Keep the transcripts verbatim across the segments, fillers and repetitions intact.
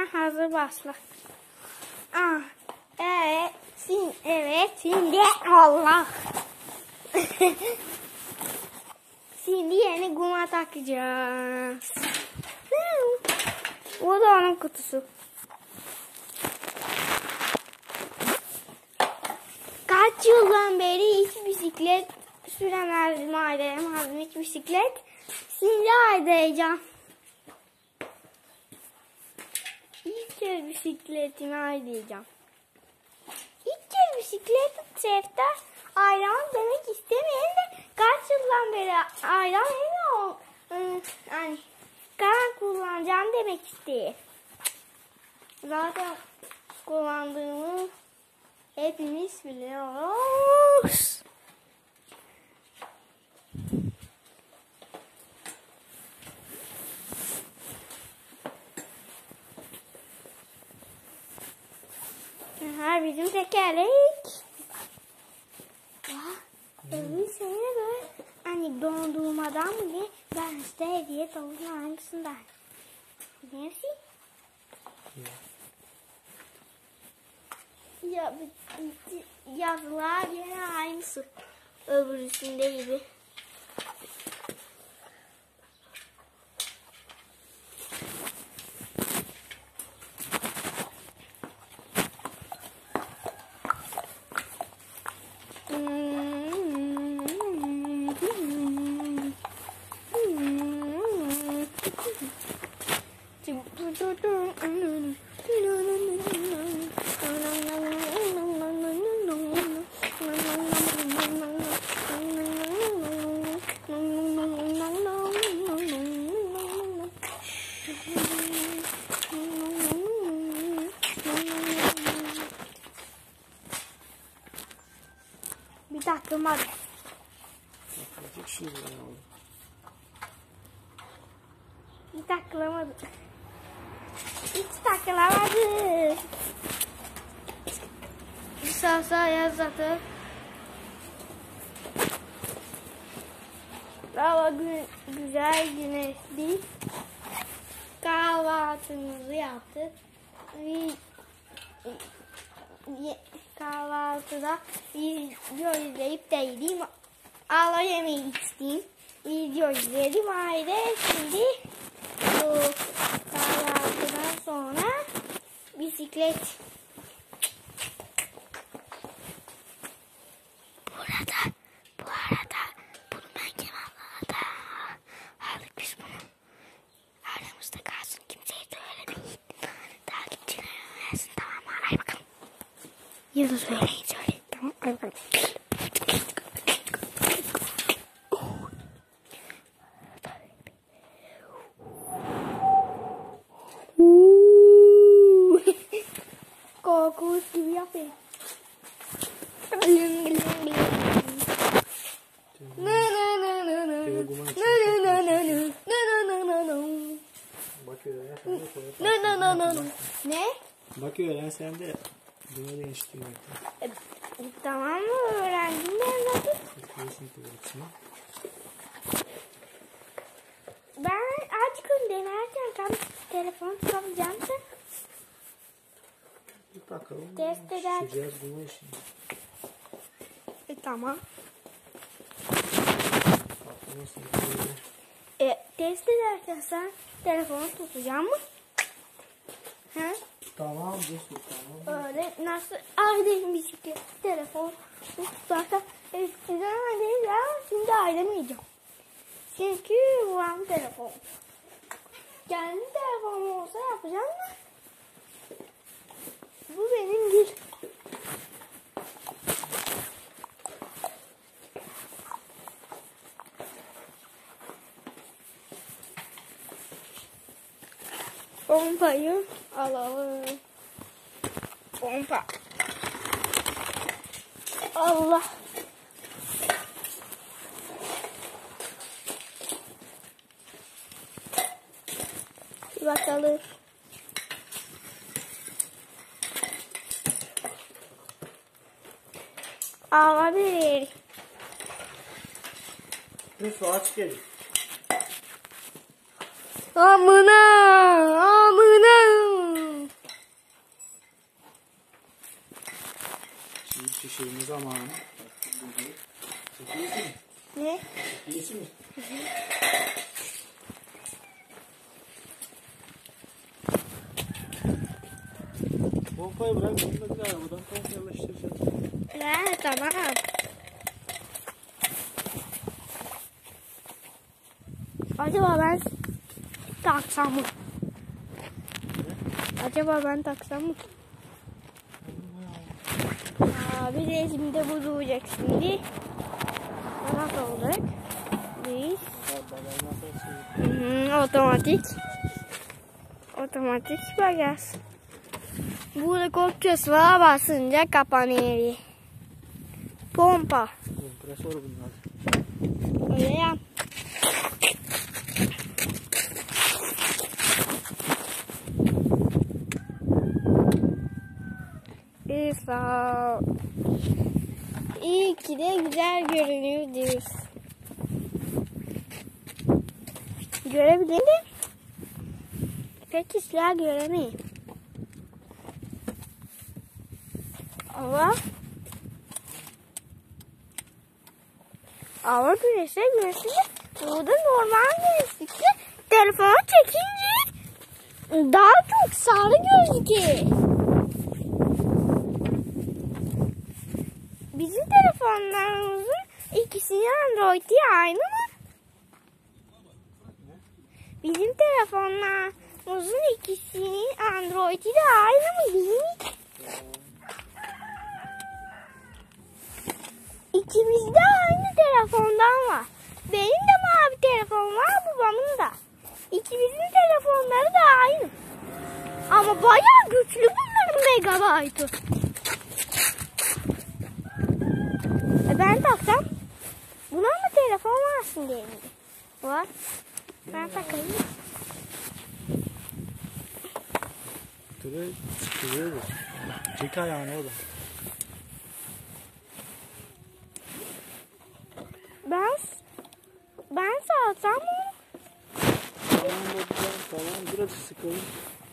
hazır başla. Ah, evet, sin, evet, şimdi Allah. Şimdi yeni guma takacağız. O da onun kutusu. Kaç yıldan beri hiç bisiklet süremezdim, aydayamazdım hiç bisiklet. Şimdi aydayacağım. İlk kez bisikletimi aydayacağım. İlk kez bisiklet sefte ayran demek istemeyen de kaç yıldan beri ayran hem de yani kan kullanacağım demek istiyor. Zaten kullandığımı hepimiz biliyoruz. Her bizim tekerlek. Evin seni böyle hani dondurmadan bile ben işte hediye tavukun aynısından. Neresi? Ya yazılar yine aynısı. Öbürüsünde gibi. Bir dakika var. Bir takılamadı. Hiç takılamadı. Sağ sağ yaz zaten. Hava güzel güneşli. Kahvaltımızı yaptık. Kahvaltıda video izleyip değilim. Ağla yemeği içtim. Video izledim ayrı. Şimdi bu kahvaltıdan sonra bisiklet. Burada, bu arada bunu ben Kemal'la aldık biz bunu. Aramızda kalsın, kimseye söylemeyin. Takipçiler öğrensin, tamam mı? Hadi bakalım. Ya da söyleyin, söyleyin. Tamam, hadi bakalım. Korkunç gibi yapıyor. Ne? Bakıyor ya sen de bunu değiştiriyor. E, tamam mı? Öğrendim ben zaten. Ben açıkın denerken tam telefon tutacağım da. Bir bakalım. Test eder. Şişeceğiz bunu şimdi. E tamam. Nasıl E, test ederken sen telefonu tutacağım mı? He? Tamam, dur tamam. Öyle nasıl aydayım bisiklet, telefon tutarken eskiden aydayım ya şimdi aydamayacağım. Çünkü bu telefon. Kendi telefonum olsa yapacağım da bu benim değil. Pompayı alalım. Pompa. Allah. Bir bakalım. Olabilir. Bir su aç gel. Amına, amına. pişirme zamanı. İyisi mi? Ne? İyisi mi? Pompayı bırak, bunu da bir arabadan pompa yerleştireceğiz. Ne? Tamam. Acaba ben taksam mı? Acaba ben taksam mı? Aa, bir de şimdi bu duracak şimdi. Nasıl olacak? Biz. Hı hı, otomatik. Otomatik bagaj. Burada kopçası var, basınca kapanıyor. Pompa. Kompresör bunlar. Öyle ya. İsa. İyi ki de güzel görünüyor diyoruz. Görebilir miyim? Peki silah göremeyim. Ama ama güneşe güneşe burada normal güneşlikte telefonu çekince daha çok sarı gözüküyor. Bizim telefonlarımızın ikisinin Android'i aynı mı? Bizim telefonlarımızın ikisinin Android'i de aynı mı değil mi? İkimizde aynı telefondan var. Benim de mavi telefon var, babamın da. İkimizin telefonları da aynı. Ama bayağı güçlü bunların megabaytı. E ben taksam buna mı telefon varsın diye mi? Var. Ben takayım. Tıra çıkıyor bu. Çek ayağını oğlum. Ben ben salsam mı? Tamam babacığım, tamam, biraz sıkalım.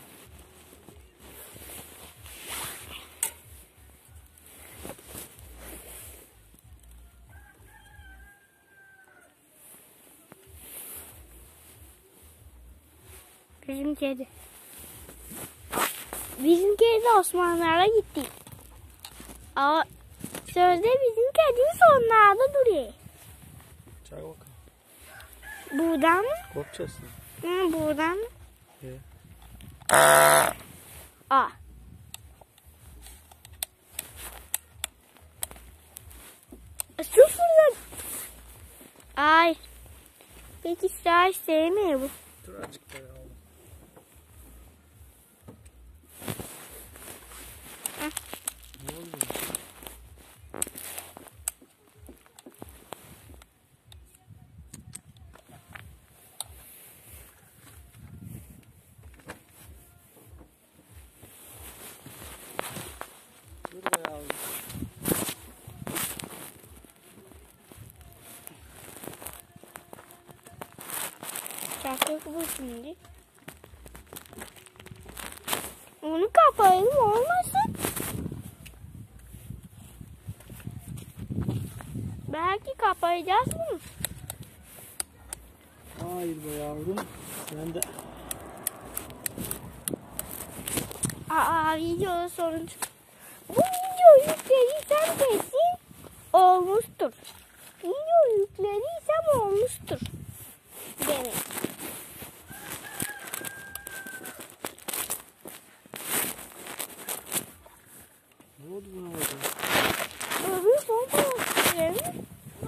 Bizim kedi. Bizim kedi Osmanlılar'a gitti. Ama sözde bizim kedi sonlarda duruyor. Çak bakalım. Buradan mı? Korkacaksın. Hı, buradan mı? Evet. Aa. Sıfırla. Ay. Peki sıra sevmiyor bu. Dur azıcık da ya. Ne oldu? Dur be yavrum. Çakmak bu şimdi. Onu kapayalım olmasın. Belki kapayacağız bunu. Hayır be yavrum. Sen de. Aa, videoda sorun çıktı. Bu videoyu yüklediysem kesin olmuştur. Video yüklediysem olmuştur. Benim. Ne oldu buna bakın? Öbür pompa yapıyorum.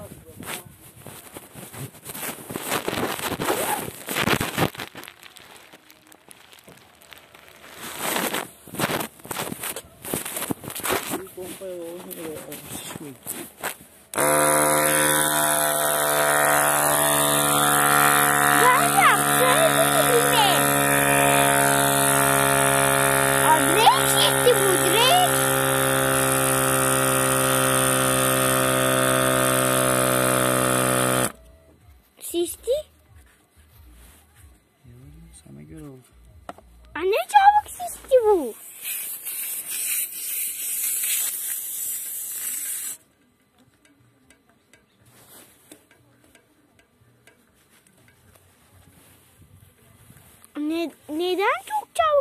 Bir pompaya oynuyor. Şişmiyor. Ben yaptım gibi. Aa, direkt çekti bu direkt. Şişti. Yavrum sana göre oldu. Aa, ne çabuk şişti bu.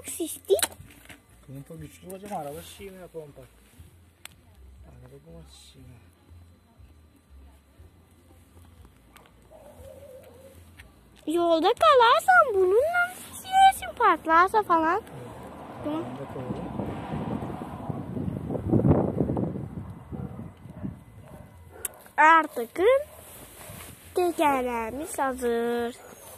çok şişti. Pompa güçlü hocam, araba şişiyor pompa. Araba kuma şişiyor. Yolda kalarsan bununla şişiyorsun, patlarsa falan. Hı. Artık tekerlerimiz hazır.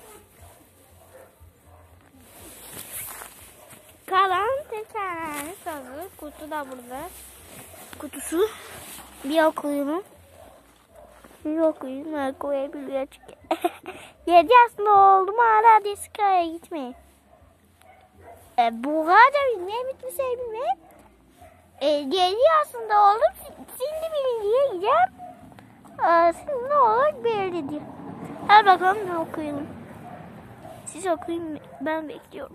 Kalan tekerlerimiz hazır. Kutu da burada. Kutusu bir okuyumu. Bir okuyumu koyabiliyor çünkü. Yedi yaşında oldum, hala diskaya gitmeyin. E, bu kadar bilmeye bitmiş bilmeye. E, yedi yaşında oldum, şimdi birinciye gideceğim. E, şimdi ne olur belli değil. Hadi bakalım ne okuyalım. Siz okuyun, ben bekliyorum.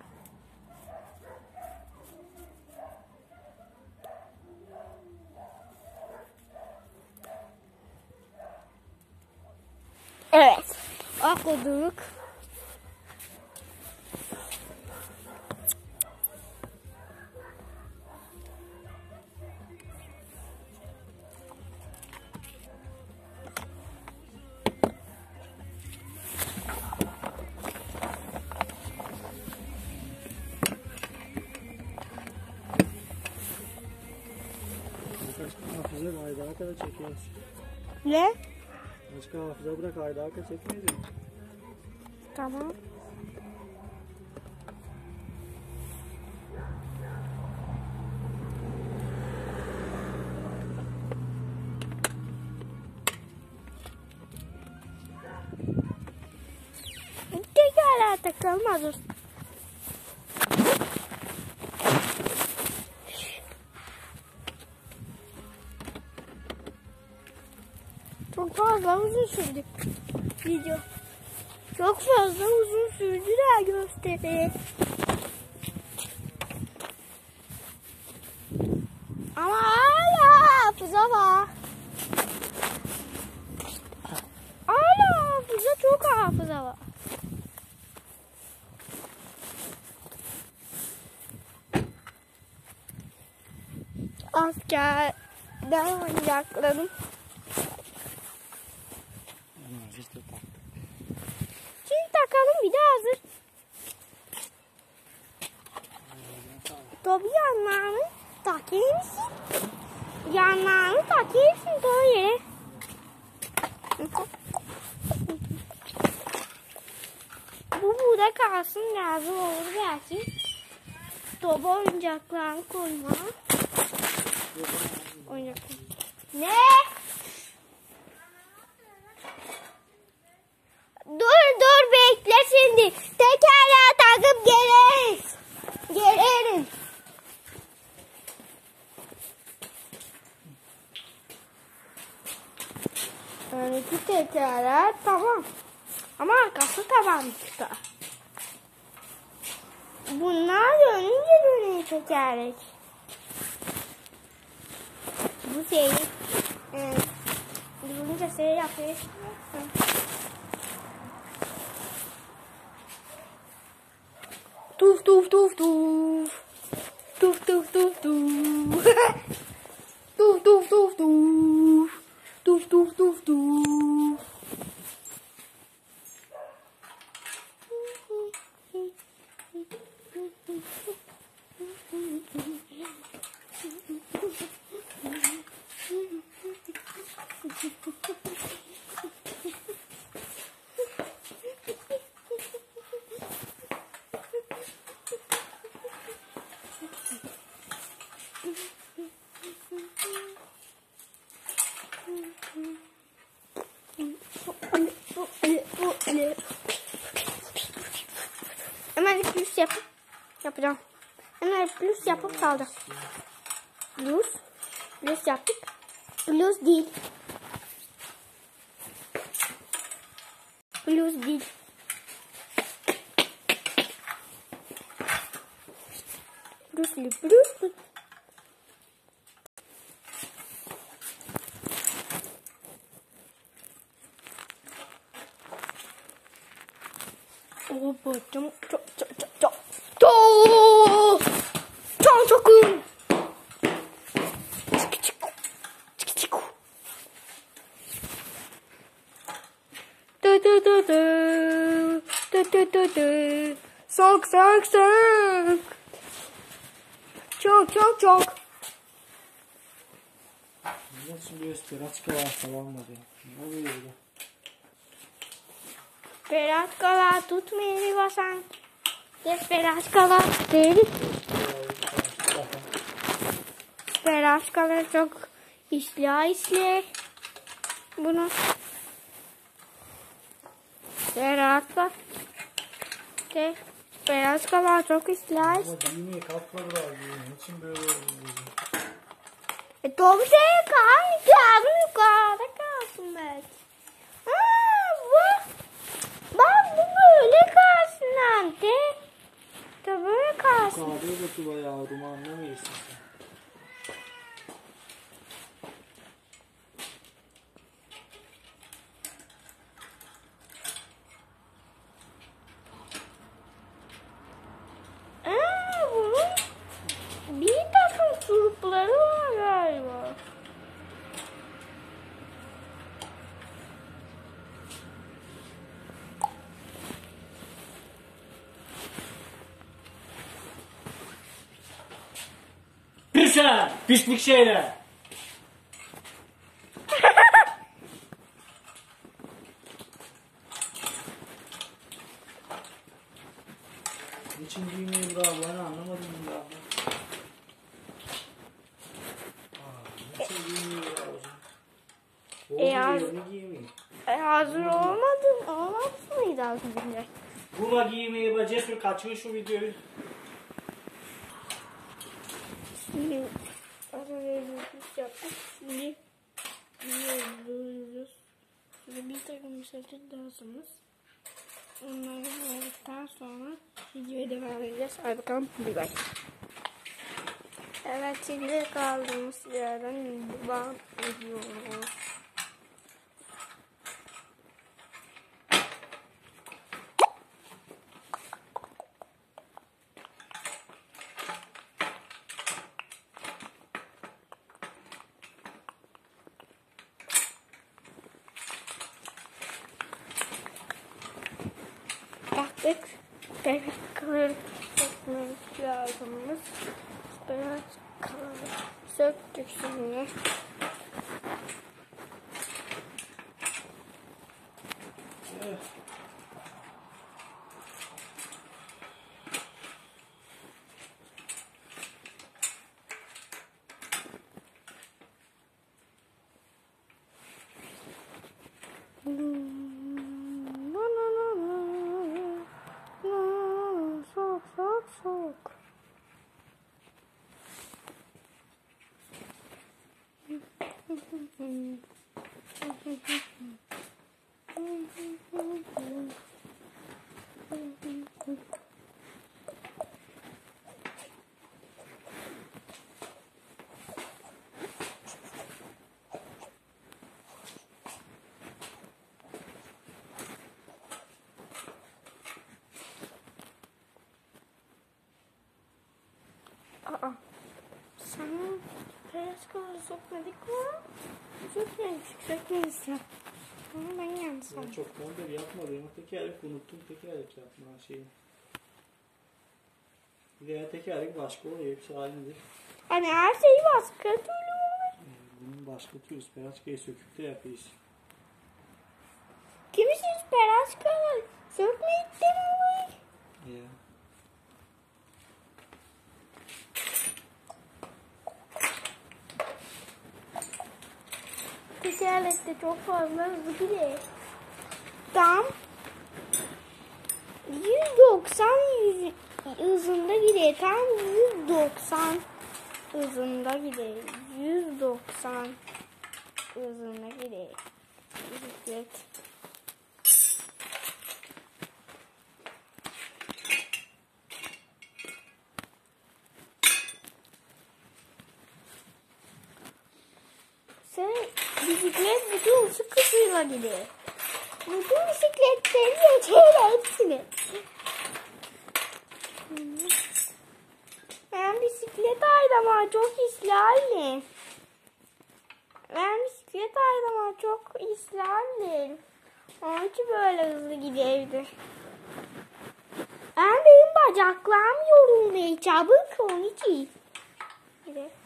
Evet, okuduk. Hafıza aydağa kadar çekiyoruz. Ne? Başka hafıza bırak, aydağa kadar çekmeyiz. Tamam. Tekerler takılmaz. Çok fazla uzun sürdü video. Çok fazla uzun sürdü de gösteri. Ama hala hafıza var. Hala hafıza, çok hafıza var. Askerden oyuncaklarım. Şimdi takalım, bir de hazır. Tabii yanlarını takayım mısın? Yanlarını takayım mısın sonra yere? Bu burada kalsın, lazım olur belki. Toba oyuncaklarını koyma. Oyuncaklar. Ne? Dur dur bekle şimdi. Tekerleğe takıp geliriz. Geliriz. Öndeki tekerleğe tamam. Ama arkası taban çıktı. Bunlar dönünce dönüyor tekerlek. Bu şey. Evet. Durunca şey yapıyor. Tuf tuf tuf tuf. Tuf tuf tuf tuf. Tuf tuf tuf tuf. Tuf tuf tuf tuf. Hemen plus yapıp yapacağım. Hemen plus yapıp kaldı. Plus, plus yaptık. Plus değil. Plus değil. Plus, plus, plus. Oh, çok çok çok çok çok. Sok sok sok. Çok çok çok. Nasıl bir esperaçka var falan var ya. Ne oluyor burada? Esperaçkalar tutmayı basan. Esperaçkalar değil. Esperaçkalar çok işler işler. Bunu. Esperaçkalar. De. Esperaçkalar çok işler. Ama giymeye kalkmadılar giymeye. Niçin böyle oldu? E tabi şey kal. Yarın yukarıda kalsın belki. Aa, bu. Bak bu böyle kalsın anne. Da böyle kalsın. Kahveye götür be yavrum, anlamıyorsun sen. Aa, bunun bir takım turpları var galiba. Pis sen! Pislik şeyler! Niçin giymeye bu abla? Anlamadım bu abla. Aa, niçin giymeye bu abla? E, Olmuyor, az- ne giymeye? E, hazır olmadı. Olmaz mıydı az önce? Buna giymeye be Cesur, kaçıyor şu videoyu. Şimdi az önce yürüyüş yaptık. Şimdi yürüyoruz. Şimdi bir takım misafir lazımız. Onları verdikten sonra videoya devam edeceğiz. Hadi bakalım. Bir bak. Evet, şimdi kaldığımız yerden devam ediyoruz. Baktık. Bebek kalır sökmemiz lazımız. Bebek kalır söktük şimdi. Evet. Sok sok sok. Aa, sen beyaz kanalı sokmadık mı? Sökmemiştik, sökmemiştik. Ama ben yanlış Ben anladım. çoktan beri yapmadım. Tekerlek unuttum, tekerlek yapma şeyi. Diğer tekerlek başka oluyor, hepsi aynıdır. Hani her şeyi başka türlü olur. Ee, Bunun başka türlü speraçkayı söküp de yapıyoruz. Kimisi beyaz kanalı sökmeyip de mi olur? Ya. Tekerlekte çok fazla hızlı gidiyor. Tam yüz doksan hızında gidiyor. Tam yüz doksan hızında gidiyor. yüz doksan hızında gidiyor. Bisiklet. Sen bisiklet bütün sık hızıyla gidiyor. Bütün bisikletleri geçiyor hepsini. Ben bisiklet ayrama çok isterdim. Ben bisiklet ayrama çok isterdim. Onun için böyle hızlı gidiyordu. Ben benim bacaklarım yorulmaya çabuk onun için. Evet.